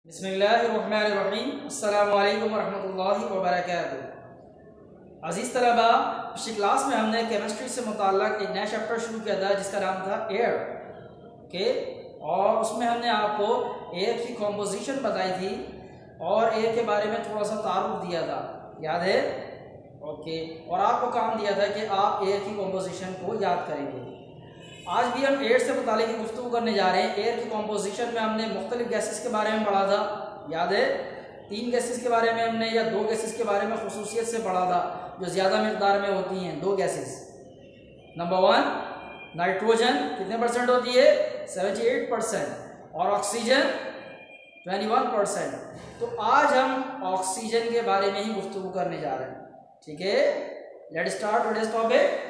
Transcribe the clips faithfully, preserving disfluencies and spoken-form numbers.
बिस्मिल्लाहिर्रहमानिर्रहीम। अस्सलामु अलैकुम वरहमतुल्लाहि वबरकातुहू। अज़ीज़ तलबा, पिछली क्लास में हमने केमिस्ट्री से मुताल्लिक़ एक नया चैप्टर शुरू किया था जिसका नाम था एयर के, और उसमें हमने आपको एयर की कॉम्पोजिशन बताई थी और एयर के बारे में थोड़ा सा तारुफ दिया था, याद है? ओके। और आपको काम दिया था कि आप एयर की कॉम्पोजिशन को याद करेंगे। आज भी हम एयर से मुताल्लिक़ गुफ्तगू करने जा रहे हैं। एयर की कॉम्पोजिशन में हमने मुख्तलिफ गैसेस के बारे में पढ़ा था, याद है? तीन गैसेस के बारे में हमने या दो गैसेस के बारे में खुसूसियत से पढ़ा था जो ज़्यादा मिकदार में होती हैं। दो गैसेस, नंबर वन नाइट्रोजन कितने परसेंट होती है? सेवेंटी एट परसेंट, और ऑक्सीजन ट्वेंटी वन परसेंट। तो आज हम ऑक्सीजन के बारे में ही गुफ्तगू करने जा रहे हैं, ठीक है? Let's start today's topic.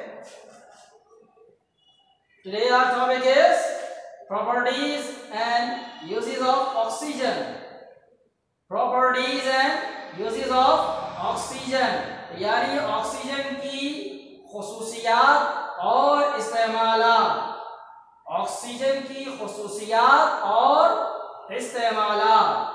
Today our topic is properties and uses of oxygen. Properties and uses of oxygen, यानी ऑक्सीजन की खुसूसियात और इस्तेमालात। ऑक्सीजन की खुसूसियात और इस्तेमालात।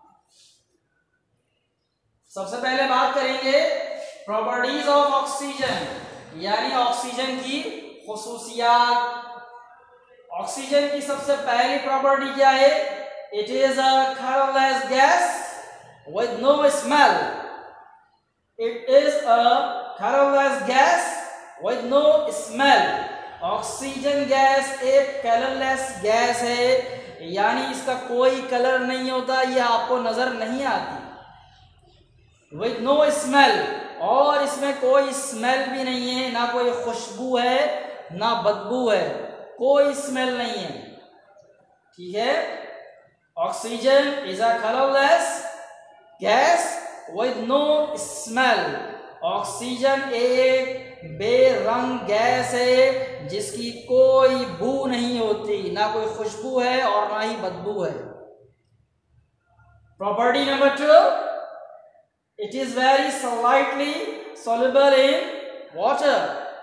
सबसे पहले बात करेंगे प्रॉपर्टीज ऑफ ऑक्सीजन, यानी ऑक्सीजन की खुसूसियात। ऑक्सीजन की सबसे पहली प्रॉपर्टी क्या है? It is a colourless gas with no smell. It is a colourless gas with no smell. Oxygen gas एक कलरलेस गैस है, यानी इसका कोई कलर नहीं होता, यह आपको नजर नहीं आती। विद नो स्मेल, और इसमें कोई स्मेल भी नहीं है, ना कोई खुशबू है ना बदबू है, कोई स्मेल नहीं है, ठीक है? Oxygen is a colourless gas with no smell. Oxygen एक बेरंग गैस है जिसकी कोई बू नहीं होती, ना कोई खुशबू है और ना ही बदबू है। Property number two, it is very slightly soluble in water.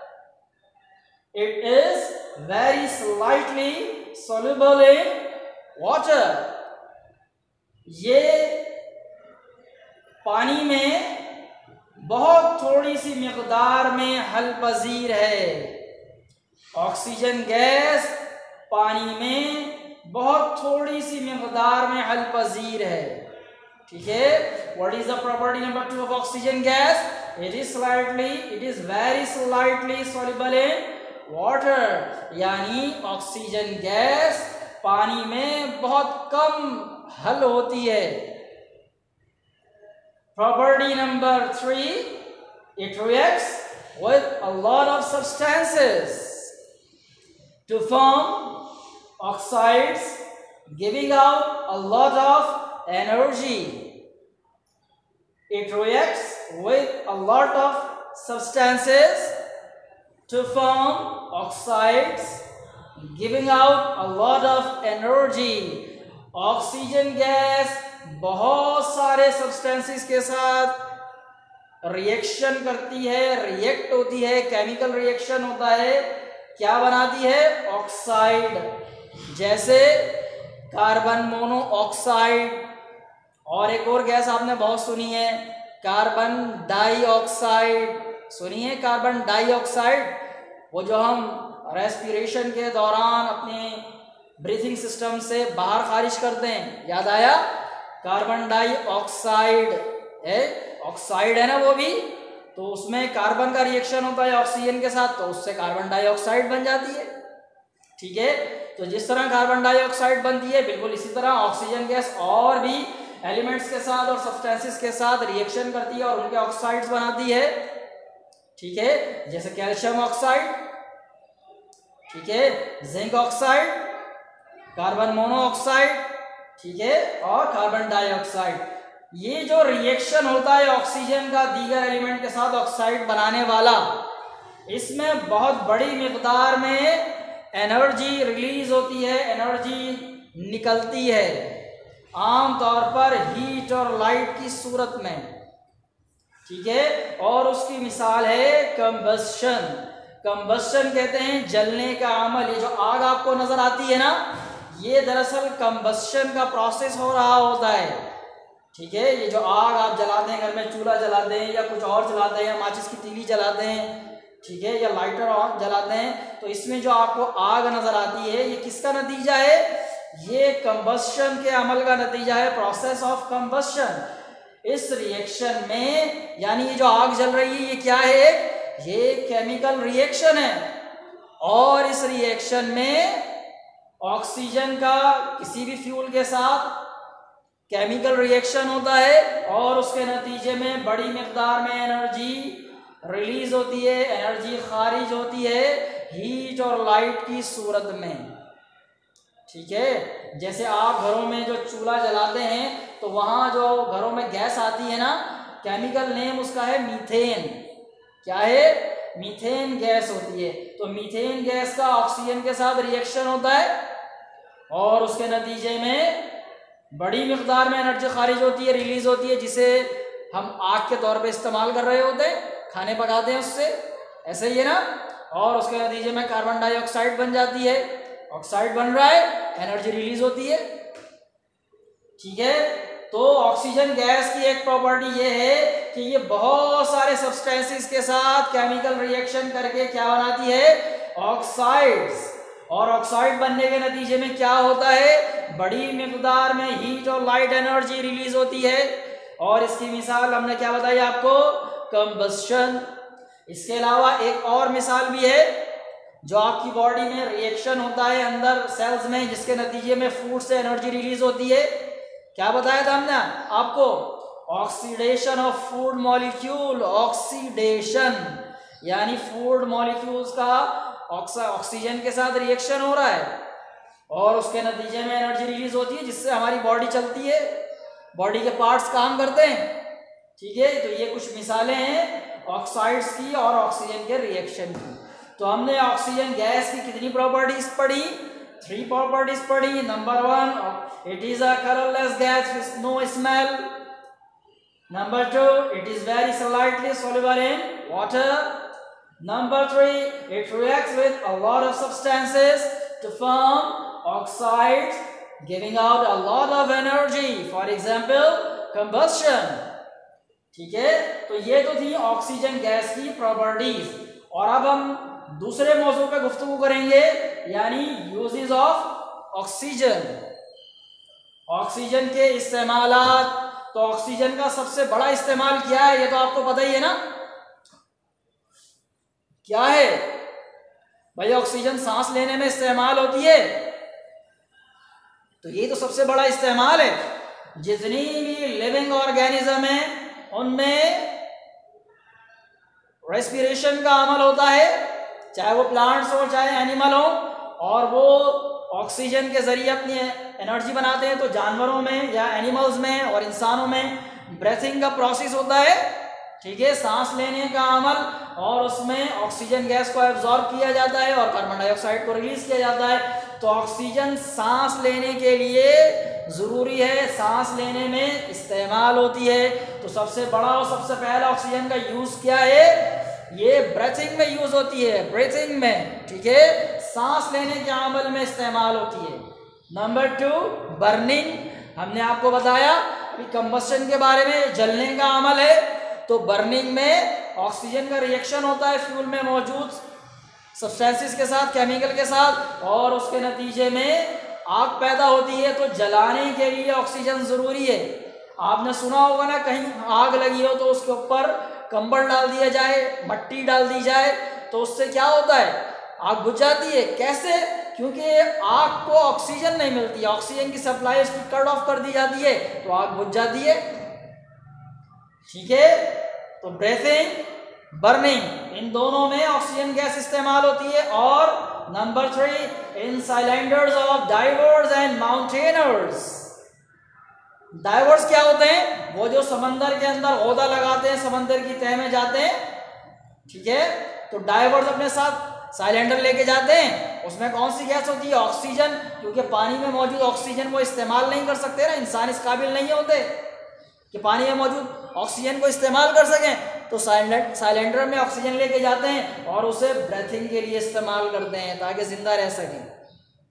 It is very slightly soluble in water. ये पानी में बहुत थोड़ी सी मिकदार में हल पजीर है। ऑक्सीजन गैस पानी में बहुत थोड़ी सी मिकदार में हल पजीर है, ठीक है? What is the property number two of oxygen gas? It is slightly, it is very slightly soluble in water. यानी ऑक्सीजन गैस पानी में बहुत कम हल होती है। Property number three, it reacts with a lot of substances to form oxides, giving out a lot of energy. It reacts with a lot of substances to form oxides, giving out a lot of energy. Oxygen gas बहुत सारे substances के साथ reaction करती है, react होती है, chemical reaction होता है। क्या बनाती है? ऑक्साइड, जैसे कार्बन मोनोऑक्साइड, और एक और गैस आपने बहुत सुनी है कार्बन डाइऑक्साइड। सुनी है कार्बन डाइऑक्साइड? वो जो हम रेस्पिरेशन के दौरान अपने ब्रीथिंग सिस्टम से बाहर खारिज करते हैं, याद आया? कार्बन डाइऑक्साइड है, ऑक्साइड है ना वो भी, तो उसमें कार्बन का रिएक्शन होता है ऑक्सीजन के साथ, तो उससे कार्बन डाइऑक्साइड बन जाती है, ठीक है? तो जिस तरह कार्बन डाइऑक्साइड बनती है, बिल्कुल इसी तरह ऑक्सीजन गैस और भी एलिमेंट्स के साथ और सब्सटेंसेस के साथ रिएक्शन करती है और उनके ऑक्साइड्स बनाती है, ठीक है? जैसे कैल्शियम ऑक्साइड, ठीक है, जिंक ऑक्साइड, कार्बन मोनोऑक्साइड, ठीक है, और कार्बन डाइऑक्साइड। ये जो रिएक्शन होता है ऑक्सीजन का दीगर एलिमेंट के साथ ऑक्साइड बनाने वाला, इसमें बहुत बड़ी मिकदार में एनर्जी रिलीज होती है, एनर्जी निकलती है, आमतौर पर हीट और लाइट की सूरत में, ठीक है? और उसकी मिसाल है कंबस्शन। कंबस्शन कहते हैं जलने का अमल। ये जो आग आपको नजर आती है ना, ये दरअसल कंबस्शन का प्रोसेस हो रहा होता है। ठीक है, ये जो आग आप जलाते हैं, घर में चूल्हा जलाते हैं या कुछ और जलाते हैं या माचिस की तीली जलाते हैं, ठीक है, या लाइटर ऑन जलाते हैं, तो इसमें जो आपको आग नजर आती है ये किसका नतीजा है? ये कंबस्शन के अमल का नतीजा है, प्रोसेस ऑफ कंबस्शन। इस रिएक्शन में, यानी ये जो आग जल रही है ये क्या है? ये केमिकल रिएक्शन है। और इस रिएक्शन में ऑक्सीजन का किसी भी फ्यूल के साथ केमिकल रिएक्शन होता है और उसके नतीजे में बड़ी मिकदार में एनर्जी रिलीज होती है, एनर्जी खारिज होती है हीट और लाइट की सूरत में। ठीक है, जैसे आप घरों में जो चूल्हा जलाते हैं तो वहाँ जो घरों में गैस आती है ना, केमिकल नेम उसका है मीथेन। क्या है? मीथेन गैस होती है। तो मीथेन गैस का ऑक्सीजन के साथ रिएक्शन होता है और उसके नतीजे में बड़ी मिकदार में एनर्जी खारिज होती है, रिलीज होती है, जिसे हम आग के तौर पे इस्तेमाल कर रहे होते हैं, खाने पकाते हैं उससे, ऐसे ही है ना। और उसके नतीजे में कार्बन डाइऑक्साइड बन जाती है, ऑक्साइड बन रहा है, एनर्जी रिलीज होती है। ठीक है, तो ऑक्सीजन गैस की एक प्रॉपर्टी ये है कि ये बहुत सारे सब्सटेंसेस के साथ केमिकल रिएक्शन करके क्या बनाती है? ऑक्साइड्स। और ऑक्साइड बनने के नतीजे में क्या होता है? बड़ी मिकदार में हीट और लाइट एनर्जी रिलीज होती है। और इसकी मिसाल हमने क्या बताई आपको? कंबस्शन। इसके अलावा एक और मिसाल भी है, जो आपकी बॉडी में रिएक्शन होता है अंदर सेल्स में, जिसके नतीजे में फूड से एनर्जी रिलीज होती है। क्या बताया था हमने आपको? Oxidation of food molecule. Oxidation यानी फूड मॉलिक्यूल्स का ऑक्सीजन के साथ रिएक्शन हो रहा है और उसके नतीजे में एनर्जी रिलीज होती है, जिससे हमारी बॉडी चलती है, बॉडी के पार्ट्स काम करते हैं। ठीक है, तो ये कुछ मिसालें हैं ऑक्साइड्स की और ऑक्सीजन के रिएक्शन की। तो हमने ऑक्सीजन गैस की कितनी प्रॉपर्टीज पढ़ी? थ्री प्रॉपर्टीज पढ़ी। Number one, it is a colourless gas with no smell. Number two, it is very slightly soluble in water. Number three, it reacts with a lot of substances to form oxides, giving out a lot of energy. For example, combustion. ठीक है, तो ये तो थी oxygen gas की properties. और अब हम दूसरे मौजू पे गुफ्तगू करेंगे, यानी यूजेस ऑफ ऑक्सीजन। ऑक्सीजन के इस्तेमालात। तो ऑक्सीजन का सबसे बड़ा इस्तेमाल क्या है? ये तो आपको पता ही है ना, क्या है भाई? ऑक्सीजन सांस लेने में इस्तेमाल होती है, तो ये तो सबसे बड़ा इस्तेमाल है। जितनी भी लिविंग ऑर्गेनिज्म है उनमें रेस्पिरेशन का अमल होता है, चाहे वो प्लांट्स हो चाहे एनिमल हो, और वो ऑक्सीजन के जरिए अपनी एनर्जी बनाते हैं। तो जानवरों में या एनिमल्स में और इंसानों में ब्रेथिंग का प्रोसेस होता है। ठीक है, सांस लेने का अमल, और उसमें ऑक्सीजन गैस को एब्जॉर्ब किया जाता है और कार्बन डाइऑक्साइड को रिलीज किया जाता है। तो ऑक्सीजन सांस लेने के लिए जरूरी है, सांस लेने में इस्तेमाल होती है। तो सबसे बड़ा और सबसे पहला ऑक्सीजन का यूज क्या है? ये ब्रेथिंग में यूज होती है, ब्रीथिंग में। ठीक है, सांस लेने के अमल में इस्तेमाल होती है। Number two, burning. हमने आपको बताया अभी कंबस्शन के बारे में, जलने का अमल है। तो बर्निंग में ऑक्सीजन का रिएक्शन होता है फ्यूल में मौजूद सब्सटेंसेस के साथ, केमिकल के साथ, और उसके नतीजे में आग पैदा होती है। तो जलाने के लिए ऑक्सीजन जरूरी है। आपने सुना होगा ना, कहीं आग लगी हो तो उसके ऊपर कंबल डाल दिया जाए, मट्टी डाल दी जाए, तो उससे क्या होता है? आग बुझ जाती है। कैसे? क्योंकि आग को ऑक्सीजन नहीं मिलती, ऑक्सीजन की सप्लाई उसकी कट ऑफ कर दी जाती है, तो आग बुझ जाती है। ठीक है, तो ब्रीथिंग, बर्निंग, इन दोनों में ऑक्सीजन गैस इस्तेमाल होती है। और number three, in cylinders of divers and mountaineers. Divers क्या होते हैं? वो जो समंदर के अंदर ओहदा लगाते हैं, समंदर की तह में जाते हैं। ठीक है, तो डाइवर्स अपने साथ साइलेंडर लेके जाते हैं। उसमें कौन सी गैस होती है? ऑक्सीजन। क्योंकि पानी में मौजूद ऑक्सीजन वो इस्तेमाल नहीं कर सकते ना, इंसान इस काबिल नहीं होते कि पानी में मौजूद ऑक्सीजन को इस्तेमाल कर सकें। तो साइलेंडर में ऑक्सीजन लेके जाते हैं और उसे ब्रीथिंग के लिए इस्तेमाल करते हैं ताकि जिंदा रह सकें।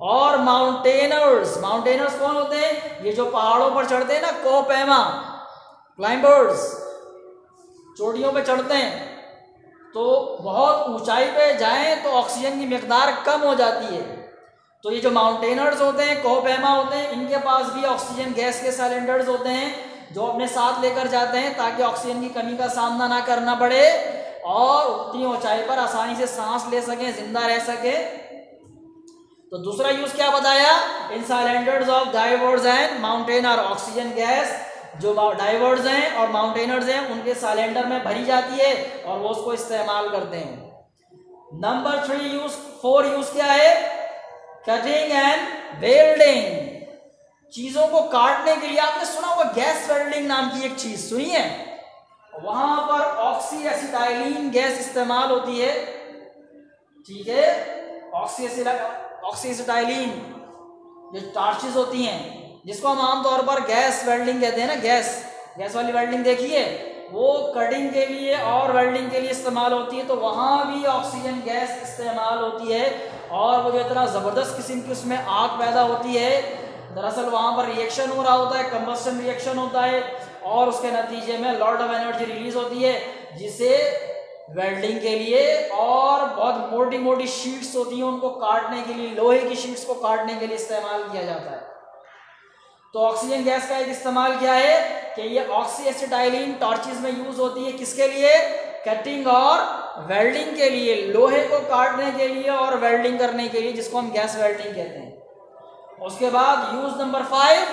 और माउंटेनर्स। माउंटेनर्स कौन होते हैं? ये जो पहाड़ों पर चढ़ते हैं ना, कोपैमा क्लाइंबर्स, चोटियों पे चढ़ते हैं, तो बहुत ऊंचाई पे जाएं तो ऑक्सीजन की मिकदार कम हो जाती है। तो ये जो माउंटेनर्स होते हैं, कोपैमा होते हैं, इनके पास भी ऑक्सीजन गैस के सिलेंडर्स होते हैं जो अपने साथ लेकर जाते हैं ताकि ऑक्सीजन की कमी का सामना ना करना पड़े और उतनी ऊंचाई पर आसानी से सांस ले सकें, जिंदा रह सके। तो दूसरा यूज क्या बताया? In cylinders of divers and mountaineer, oxygen gas जो डाइवर्स हैं और माउंटेनर्स हैं उनके सिलेंडर में भरी जाती है और वो उसको इस्तेमाल करते हैं। Number three use, four use क्या है? कटिंग एंड वेल्डिंग, चीजों को काटने के लिए। आपने सुना होगा गैस वेल्डिंग नाम की एक चीज सुनी है? वहां पर ऑक्सी एसिटाइलिन गैस इस्तेमाल होती है, ठीक है। ऑक्सी ऑक्सी एसिटाइलिन जो टार्चेस होती हैं, जिसको हम आमतौर पर गैस वेल्डिंग कहते हैं ना, गैस गैस वाली वेल्डिंग देखिए, वो कटिंग के लिए और वेल्डिंग के लिए इस्तेमाल होती है। तो वहां भी ऑक्सीजन गैस इस्तेमाल होती है और वो जो इतना ज़बरदस्त किस्म की उसमें आग पैदा होती है, दरअसल वहाँ पर रिएक्शन हो रहा होता है, कंबस्टन रिएक्शन होता है और उसके नतीजे में लॉट ऑफ एनर्जी रिलीज होती है, जिसे वेल्डिंग के लिए और बहुत मोटी मोटी शीट्स होती हैं उनको काटने के लिए, लोहे की शीट्स को काटने के लिए इस्तेमाल किया जाता है। तो ऑक्सीजन गैस का एक इस्तेमाल क्या है कि ये ऑक्सी एसिटाइलिन टॉर्चेस में यूज होती है, किसके लिए? कटिंग और वेल्डिंग के लिए, लोहे को काटने के लिए और वेल्डिंग करने के लिए, जिसको हम गैस वेल्डिंग कहते हैं। उसके बाद use number five,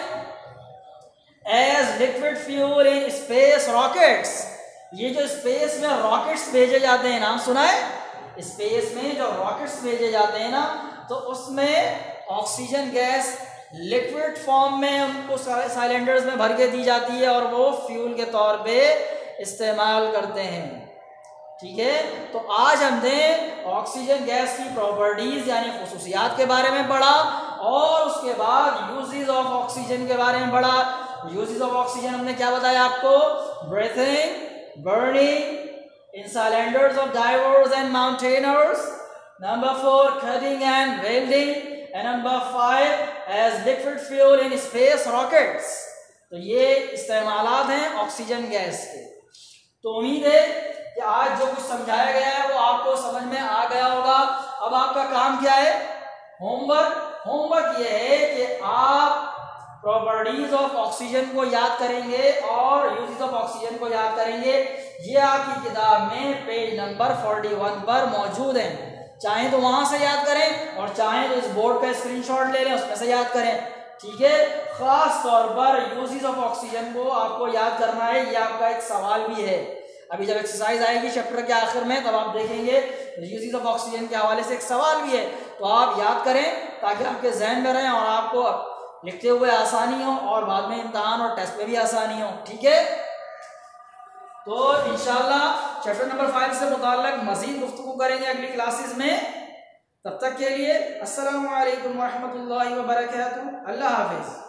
as liquid fuel in space rockets. ये जो स्पेस में रॉकेट्स भेजे जाते हैं, नाम सुना है? स्पेस में जो रॉकेट्स भेजे जाते हैं ना, तो उसमें ऑक्सीजन गैस लिक्विड फॉर्म में उनको सिलेंडर्स में भर के दी जाती है और वो फ्यूल के तौर पे इस्तेमाल करते हैं, ठीक है। तो आज हमने ऑक्सीजन गैस की प्रॉपर्टीज यानी खुसूसियात के बारे में पढ़ा और उसके बाद यूजेस ऑफ ऑक्सीजन के बारे में पढ़ा। यूजेस ऑफ ऑक्सीजन हमने क्या बताया आपको? Breathing, burning in cylinders of divers and mountaineers, number four cutting and welding, and number five as liquid fuel in space rockets. तो ये इस्तेमालात हैं ऑक्सीजन गैस के। तो उम्मीद है कि आज जो कुछ समझाया गया है वो आपको समझ में आ गया होगा। अब आपका काम क्या है? होमवर्क। होमवर्क ये है कि आप प्रॉपर्टीज ऑफ ऑक्सीजन को याद करेंगे और यूजेस ऑफ ऑक्सीजन को याद करेंगे। ये आपकी किताब में पेज नंबर इकतालीस पर मौजूद है। चाहे तो वहां से याद करें और चाहे तो इस बोर्ड का स्क्रीनशॉट ले लें, उसमें से याद करें, ठीक है। खास तौर पर यूजेस ऑफ ऑक्सीजन को आपको याद करना है, ये आपका एक सवाल भी है। अभी जब एक्सरसाइज आएगी चैप्टर के आखिर में तब आप देखेंगे यूजेस ऑफ ऑक्सीजन के हवाले से एक सवाल भी है, तो आप याद करें ताकि आपके जहन में रहें और आपको लिखते हुए आसानी हो और बाद में इम्तहान और टेस्ट में भी आसानी हो, ठीक है। तो इंशाल्लाह चैप्टर नंबर फाइव से मुताल्लिक मजीद गुफ्तगू करेंगे अगली क्लासेस में। तब तक के लिए अस्सलामु अलैकुम व रहमतुल्लाहि व बरकातहू। अल्लाह हाफिज़।